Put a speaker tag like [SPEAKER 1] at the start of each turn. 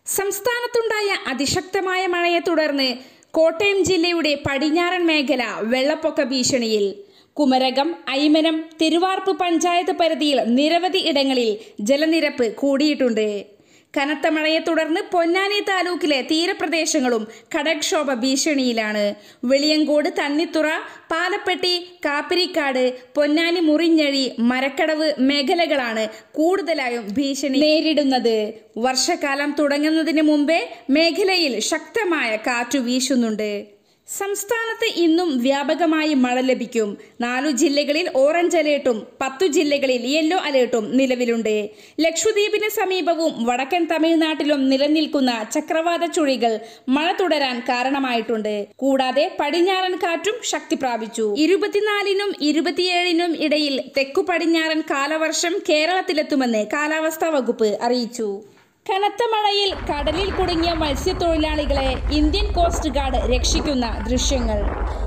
[SPEAKER 1] സംസ്ഥാനത്തുണ്ടായ അതിശക്തമായ മഴയെ തുടർന്ന് കോട്ടയം ജില്ലയുടെ പടിഞ്ഞാറൻ മേഖല വെള്ളപ്പൊക്ക ഭീഷണിയിൽ. കുമരകം, ഐമനം, തിരുവാർപ്പ് പഞ്ചായത്ത് പരിധിയിൽ നിരവധി ഇടങ്ങളിൽ ജലനിരപ്പ് കൂടിയിട്ടുണ്ട്. കനത്ത മഴയെ തുടർന്ന് പൊന്നാനി താലൂക്കിലെ തീരപ്രദേശങ്ങളും കടൽക്ഷോഭ ഭീഷണിയിലാണ്. വെളിയങ്കോട്, തണ്ണിത്തുറ, പാലപ്പെട്ടി, കാപ്പിരിക്കാട്, പൊന്നാനി, മുറിഞ്ഞഴി, മരക്കടവ് മേഖലകളാണ് കൂടുതലായും ഭീഷണി നേരിടുന്നത്. വർഷകാലം തുടങ്ങുന്നതിന് മുമ്പേ മേഖലയിൽ ശക്തമായ കാറ്റു വീശുന്നുണ്ട്. സംസ്ഥാനത്ത് ഇന്നും വ്യാപകമായി മഴ ലഭിക്കും. 4 ജില്ലകളിൽ ഓറഞ്ച് അലേർട്ടും 10 ജില്ലകളിൽ യെല്ലോ അലേർട്ടും നിലവിലുണ്ട്. ലക്ഷദ്വീപിന് സമീപവും വടക്കൻ തമിഴ്നാട്ടിലും നിലനിൽക്കുന്ന ചക്രവാത ചുഴികൾ മഴ തുടരാൻ കാരണമായിട്ടുണ്ട്. കൂടാതെ പടിഞ്ഞാറൻ കാറ്റും ശക്തി പ്രാപിച്ചു. 24-നും 27-നും ഇടയിൽ തെക്കു പടിഞ്ഞാറൻ കാലവർഷം കേരളത്തിലെത്തുമെന്ന് കാലാവസ്ഥാ വകുപ്പ് അറിയിച്ചു. കനത്ത മഴയിൽ കടലിൽ കുടുങ്ങിയ മത്സ്യത്തൊഴിലാളികളെ ഇന്ത്യൻ കോസ്റ്റ് ഗാർഡ് രക്ഷിക്കുന്ന ദൃശ്യങ്ങൾ.